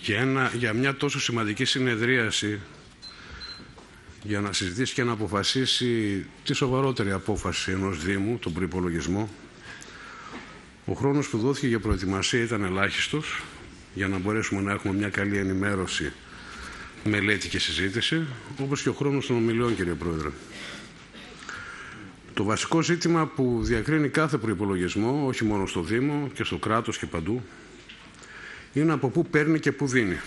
για μια τόσο σημαντική συνεδρίαση, για να συζητήσει και να αποφασίσει τη σοβαρότερη απόφαση ενός Δήμου, τον προϋπολογισμό, ο χρόνος που δόθηκε για προετοιμασία ήταν ελάχιστος, για να μπορέσουμε να έχουμε μια καλή ενημέρωση, μελέτη και συζήτηση, όπως και ο χρόνος των ομιλιών, κύριε Πρόεδρε. Το βασικό ζήτημα που διακρίνει κάθε προϋπολογισμό, όχι μόνο στο Δήμο και στο κράτος και παντού, είναι από πού παίρνει και πού δίνει.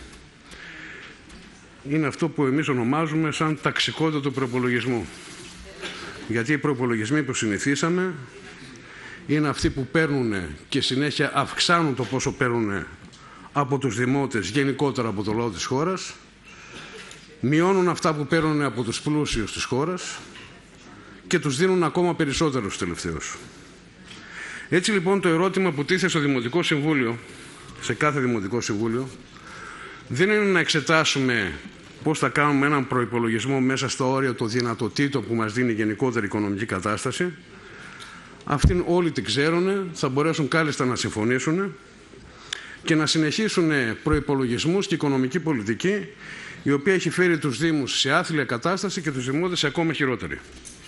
Είναι αυτό που εμείς ονομάζουμε σαν ταξικότητα του προϋπολογισμού. Γιατί οι προϋπολογισμοί που συνηθίσαμε είναι αυτοί που παίρνουν και συνέχεια αυξάνουν το πόσο παίρνουν από τους δημότες, γενικότερα από το λαό της χώρας, μειώνουν αυτά που παίρνουν από τους πλούσιους της χώρας και τους δίνουν ακόμα περισσότερο στους τελευταίους. Έτσι λοιπόν το ερώτημα που τίθεται στο Δημοτικό Συμβούλιο, σε κάθε Δημοτικό Συμβούλιο, δεν είναι να εξετάσουμε πώς θα κάνουμε έναν προϋπολογισμό μέσα στα όρια των δυνατοτήτων που μας δίνει η γενικότερη οικονομική κατάσταση. Αυτήν όλοι την ξέρουν, θα μπορέσουν κάλλιστα να συμφωνήσουν και να συνεχίσουν προϋπολογισμούς και οικονομική πολιτική, η οποία έχει φέρει τους Δήμους σε άθλια κατάσταση και τους δημότες σε ακόμα χειρότερη.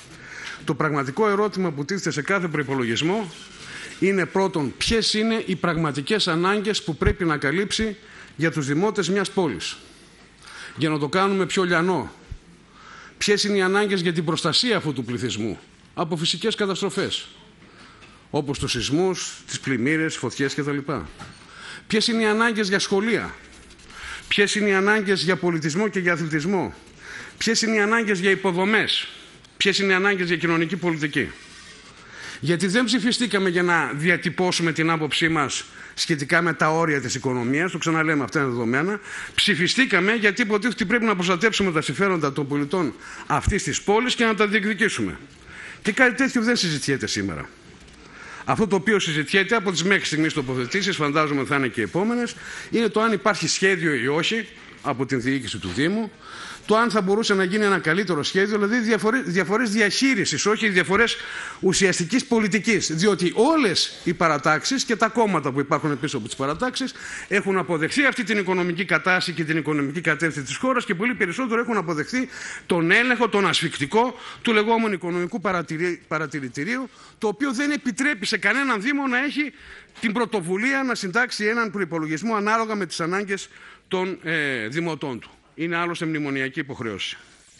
Το πραγματικό ερώτημα που τίθεται σε κάθε προϋπολογισμό είναι πρώτον ποιες είναι οι πραγματικές ανάγκες που πρέπει να καλύψει για τους δημότες μιας πόλης. Για να το κάνουμε πιο λιανό, ποιες είναι οι ανάγκες για την προστασία αυτού του πληθυσμού από φυσικές καταστροφές, όπως τους σεισμούς, τις πλημμύρες, φωτιές κτλ. Ποιες είναι οι ανάγκες για σχολεία, ποιες είναι οι ανάγκες για πολιτισμό και για αθλητισμό, ποιες είναι οι ανάγκες για υποδομές, ποιες είναι οι ανάγκες για κοινωνική πολιτική. Γιατί δεν ψηφιστήκαμε για να διατυπώσουμε την άποψή μας σχετικά με τα όρια της οικονομίας, το ξαναλέμε, αυτά είναι δεδομένα. Ψηφιστήκαμε γιατί υποτίθεται ότι πρέπει να προστατεύσουμε τα συμφέροντα των πολιτών αυτής της πόλης και να τα διεκδικήσουμε. Και κάτι τέτοιο δεν συζητιέται σήμερα. Αυτό το οποίο συζητιέται από τις μέχρι στιγμής τοποθετήσεις, φαντάζομαι θα είναι και οι επόμενες, είναι το αν υπάρχει σχέδιο ή όχι από την διοίκηση του Δήμου, το αν θα μπορούσε να γίνει ένα καλύτερο σχέδιο, δηλαδή διαφορές διαχείρισης, όχι διαφορές ουσιαστικής πολιτικής. Διότι όλες οι παρατάξεις και τα κόμματα που υπάρχουν πίσω από τις παρατάξεις έχουν αποδεχθεί αυτή την οικονομική κατάσταση και την οικονομική κατεύθυνση της χώρας και πολύ περισσότερο έχουν αποδεχθεί τον έλεγχο, τον ασφικτικό του λεγόμενου οικονομικού παρατηρητηρίου, το οποίο δεν επιτρέπει σε κανέναν Δήμο να έχει την πρωτοβουλία να συντάξει έναν προϋπολογισμό ανάλογα με τις ανάγκες των δημοτών του. Είναι άλλωστε μνημονιακή υποχρέωση.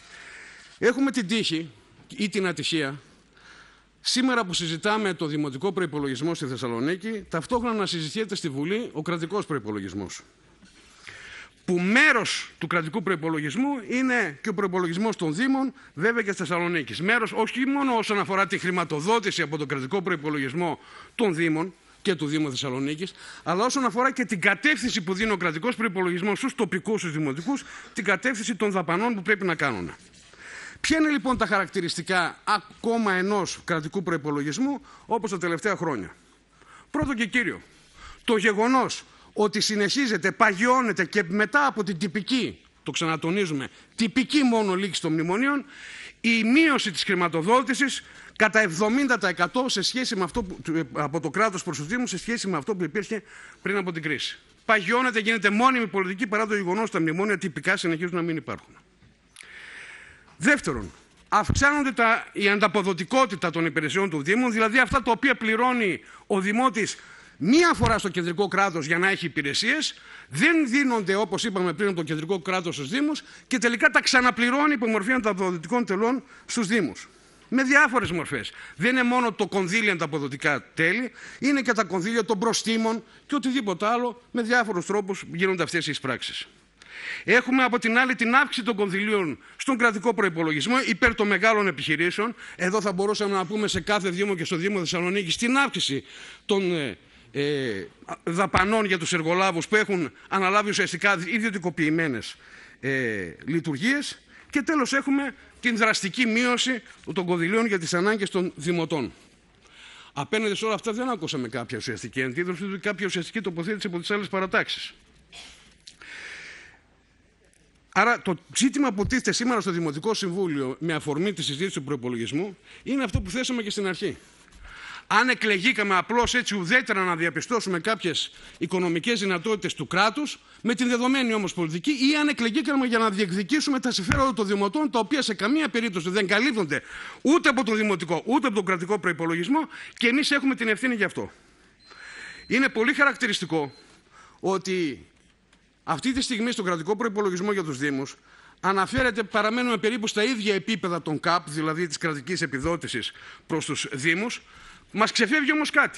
Έχουμε την τύχη ή την ατυχία σήμερα που συζητάμε το δημοτικό προϋπολογισμό στη Θεσσαλονίκη, ταυτόχρονα να συζητιέται στη Βουλή ο κρατικός προϋπολογισμός. Που μέρος του κρατικού προϋπολογισμού είναι και ο προϋπολογισμός των Δήμων, βέβαια και της Θεσσαλονίκης. Μέρος όχι μόνο όσον αφορά τη χρηματοδότηση από τον κρατικό προϋπολογισμό των Δήμων και του Δήμου Θεσσαλονίκης, αλλά όσον αφορά και την κατεύθυνση που δίνει ο κρατικός προϋπολογισμός στους τοπικούς, στους δημοτικούς, την κατεύθυνση των δαπανών που πρέπει να κάνουν. Ποια είναι λοιπόν τα χαρακτηριστικά ακόμα ενός κρατικού προϋπολογισμού όπως τα τελευταία χρόνια? Πρώτο και κύριο, το γεγονός ότι συνεχίζεται, παγιώνεται και μετά από την τυπική, το ξανατονίζουμε, τυπική μόνο λήξη των μνημονίων, η μείωση της χρηματοδότησης κατά 70% σε σχέση με αυτό από το κράτος προς τους Δήμους σε σχέση με αυτό που υπήρχε πριν από την κρίση. Παγιώνεται, γίνεται μόνιμη πολιτική παρά το γεγονός ότι τα μνημόνια τυπικά συνεχίζουν να μην υπάρχουν. Δεύτερον, αυξάνονται η ανταποδοτικότητα των υπηρεσιών του Δήμου, δηλαδή αυτά τα οποία πληρώνει ο δημότης μία φορά στο κεντρικό κράτος για να έχει υπηρεσίες, δεν δίνονται όπως είπαμε πριν από το κεντρικό κράτος στους Δήμους και τελικά τα ξαναπληρώνει υπό μορφή ανταποδοτικών τελών στους Δήμους. Με διάφορες μορφές. Δεν είναι μόνο το κονδύλι ανταποδοτικά τέλη, είναι και τα κονδύλια των προστίμων και οτιδήποτε άλλο, με διάφορους τρόπους γίνονται αυτές οι εισπράξεις. Έχουμε από την άλλη την αύξηση των κονδυλίων στον κρατικό προϋπολογισμό υπέρ των μεγάλων επιχειρήσεων. Εδώ θα μπορούσαμε να πούμε σε κάθε Δήμο και στο Δήμο Θεσσαλονίκης την αύξηση των δαπανών για τους εργολάβους που έχουν αναλάβει ουσιαστικά ιδιωτικοποιημένες λειτουργίες. Και τέλος έχουμε την δραστική μείωση των κονδυλίων για τις ανάγκες των δημοτών. Απέναντι σε όλα αυτά δεν ακούσαμε κάποια ουσιαστική αντίδραση, ούτε κάποια ουσιαστική τοποθέτηση από τις άλλες παρατάξεις. Άρα το ζήτημα που τίθεται σήμερα στο Δημοτικό Συμβούλιο με αφορμή τη συζήτηση του προϋπολογισμού είναι αυτό που θέσαμε και στην αρχή. αν εκλεγήκαμε απλώς έτσι ουδέτερα να διαπιστώσουμε κάποιες οικονομικές δυνατότητες του κράτους, με την δεδομένη όμως πολιτική, ή αν εκλεγήκαμε για να διεκδικήσουμε τα συμφέροντα των δημοτών, τα οποία σε καμία περίπτωση δεν καλύπτονται ούτε από τον δημοτικό ούτε από τον κρατικό προϋπολογισμό, και εμείς έχουμε την ευθύνη γι' αυτό. Είναι πολύ χαρακτηριστικό ότι αυτή τη στιγμή στον κρατικό προϋπολογισμό για τους Δήμους αναφέρεται, παραμένουμε περίπου στα ίδια επίπεδα των ΚΑΠ, δηλαδή της κρατικής επιδότησης προς τους Δήμους. Μας ξεφεύγει όμως κάτι.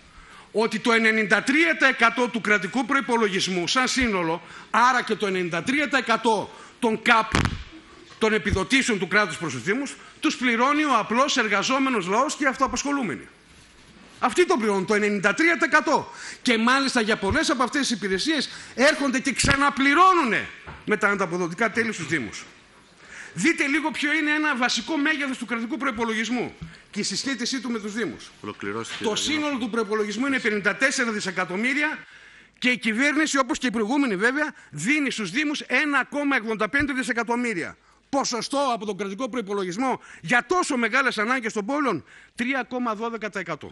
Ότι το 93% του κρατικού προϋπολογισμού σαν σύνολο, άρα και το 93% των ΚΑΠ, των επιδοτήσεων του κράτους προς τους Δήμους, τους πληρώνει ο απλός εργαζόμενος λαός και οι αυτοαπασχολούμενοι. Αυτοί το πληρώνουν, το 93%. Και μάλιστα για πολλές από αυτές τις υπηρεσίες έρχονται και ξαναπληρώνουν με τα ανταποδοτικά τέλη στους Δήμους. Δείτε λίγο ποιο είναι ένα βασικό μέγεθος του κρατικού προϋπολογισμού και η συσχέτισή του με τους Δήμους. Το σύνολο του προϋπολογισμού είναι 54 δισεκατομμύρια και η κυβέρνηση, όπως και η προηγούμενη βέβαια, δίνει στους Δήμους 1,85 δισεκατομμύρια. Ποσοστό από τον κρατικό προϋπολογισμό για τόσο μεγάλες ανάγκες των πόλεων, 3,12%.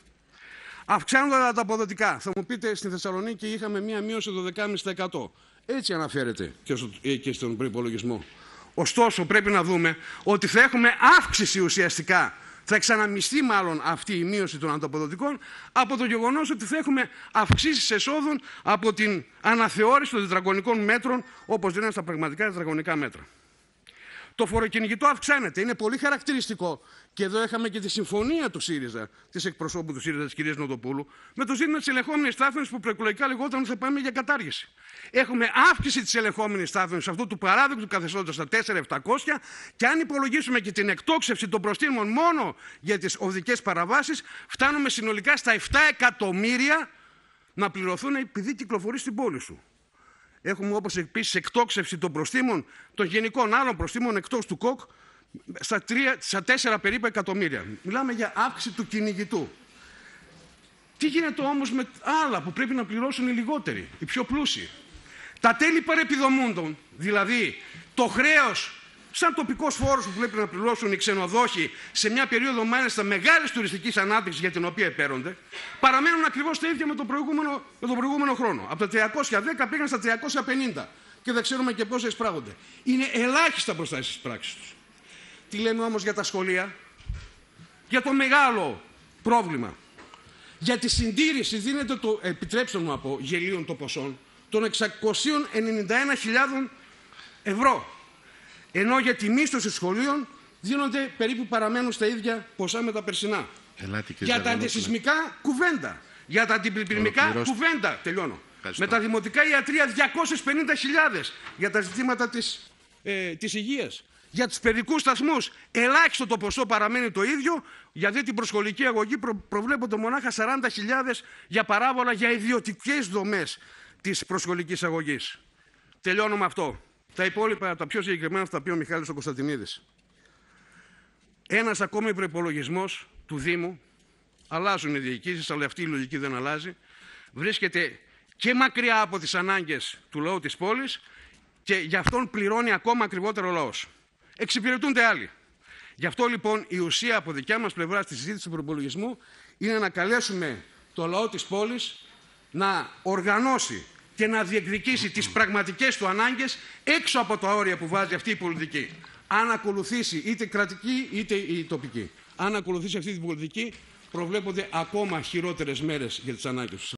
Αυξάνονται τα αποδοτικά. Θα μου πείτε, στη Θεσσαλονίκη είχαμε μία μείωση 12,5%. Έτσι αναφέρεται και στον προϋπολογισμό. Ωστόσο, πρέπει να δούμε ότι θα έχουμε αύξηση ουσιαστικά, θα εξαναμιστεί μάλλον αυτή η μείωση των ανταποδοτικών, από το γεγονός ότι θα έχουμε αυξήσεις εσόδων από την αναθεώρηση των τετραγωνικών μέτρων, όπως λένε στα πραγματικά τετραγωνικά μέτρα. Το φοροκυνηγητό αυξάνεται. Είναι πολύ χαρακτηριστικό. Και εδώ είχαμε και τη συμφωνία του ΣΥΡΙΖΑ, της εκπροσώπου του ΣΥΡΙΖΑ, της κυρίας Νοτοπούλου, με το ζήτημα της ελεγχόμενης στάθμης που προεκλογικά λεγόταν ότι θα πάμε για κατάργηση. Έχουμε αύξηση της ελεγχόμενης στάθμης αυτού του παράδειγμα του καθεστώτος στα 4.700, και αν υπολογίσουμε και την εκτόξευση των προστίμων μόνο για τις οδικές παραβάσεις, φτάνουμε συνολικά στα 7 εκατομμύρια να πληρωθούν επειδή κυκλοφορεί στην πόλη σου. Έχουμε όπως επίσης εκτόξευση των προστίμων, των γενικών άλλων προστίμων εκτός του ΚΟΚ, στα 4 περίπου εκατομμύρια. Μιλάμε για αύξηση του κυνηγητού. Τι γίνεται όμως με άλλα που πρέπει να πληρώσουν οι λιγότεροι, οι πιο πλούσιοι? Τα τέλη παρεπιδομούντων, δηλαδή το χρέος σαν τοπικός φόρος που πρέπει να πληρώσουν οι ξενοδόχοι σε μια περίοδο μάλιστα μεγάλης τουριστικής ανάπτυξης για την οποία επέρονται, παραμένουν ακριβώς τα ίδια με τον προηγούμενο χρόνο. Από τα 310 πήγαν στα 350 και δεν ξέρουμε και πόσα εισπράγονται. Είναι ελάχιστα μπροστά στις πράξεις τους. Τι λέμε όμως για τα σχολεία? Για το μεγάλο πρόβλημα. Για τη συντήρηση δίνεται το, επιτρέψτε μου να πω, γελίων των ποσών, των 691.000 ευρώ. Ενώ για τη μίσθωση σχολείων δίνονται περίπου, παραμένουν στα ίδια ποσά με τα περσινά. Για τα αντισυσμικά κουβέντα. Για τα αντιπυρηνικά κουβέντα. Τελειώνω. Ευχαριστώ. Με τα δημοτικά ιατρεία 250.000 για τα ζητήματα της υγείας. Για τους παιδικούς σταθμούς ελάχιστο το ποσό παραμένει το ίδιο. Για την προσχολική αγωγή προβλέπονται μονάχα 40.000 για παράβολα για ιδιωτικές δομές της προσχολικής αγωγής. Τελειώνω με αυτό. Τα υπόλοιπα, τα πιο συγκεκριμένα, θα τα πει ο Μιχάλης ο Κωνσταντινίδης. Ένας ακόμη προϋπολογισμός του Δήμου, αλλάζουν οι διοικήσεις, αλλά αυτή η λογική δεν αλλάζει, βρίσκεται και μακριά από τις ανάγκες του λαού της πόλης και γι' αυτόν πληρώνει ακόμα ακριβότερο ο λαός. Εξυπηρετούνται άλλοι. Γι' αυτό λοιπόν η ουσία από δικιά μας πλευρά στη συζήτηση του προϋπολογισμού είναι να καλέσουμε το λαό της πόλης να οργανώσει και να διεκδικήσει τις πραγματικές του ανάγκες έξω από τα όρια που βάζει αυτή η πολιτική. Αν ακολουθήσει είτε κρατική είτε η τοπική. Αν ακολουθήσει αυτή την πολιτική, προβλέπονται ακόμα χειρότερες μέρες για τις ανάγκες τους.